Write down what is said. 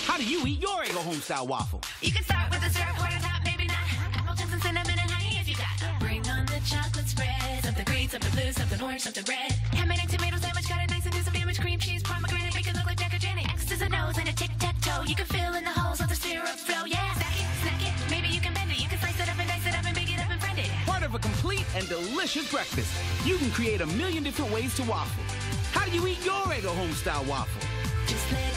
How do you eat your Eggo Homestyle waffle? You can start with the syrup, quarter top, maybe not. Apple chips and cinnamon and honey if you got. Bring on the chocolate spread. Something green, something blue, something orange, something red. Handmade egg tomato sandwich, got it nice and do some damage. Cream cheese, pomegranate, make it look like Jack or Janet. X's and O's and a tic-tac-toe. You can fill in the holes with the syrup flow. Yeah, stack it, snack it. Maybe you can bend it. You can slice it up and dice it up and bake it up and friend it. Part of a complete and delicious breakfast. You can create a million different ways to waffle. How do you eat your Eggo Homestyle waffle? Just let